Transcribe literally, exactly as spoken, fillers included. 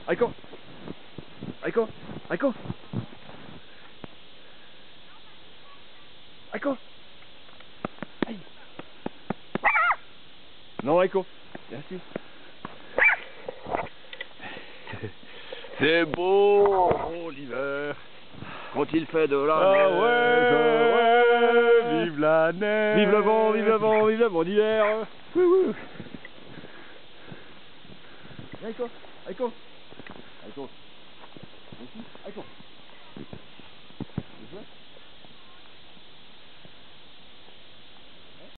Aiko. Aiko. Aiko. Aiko. Aïe. Non, Aiko. Merci. C'est beau, oh, l'hiver, quand il fait de la Ah neige. ouais, ouais, vive la neige. Vive le vent, vive le vent, vive le vent d'hiver. Wouhou. Aiko, Aiko. Aiko. Aiko.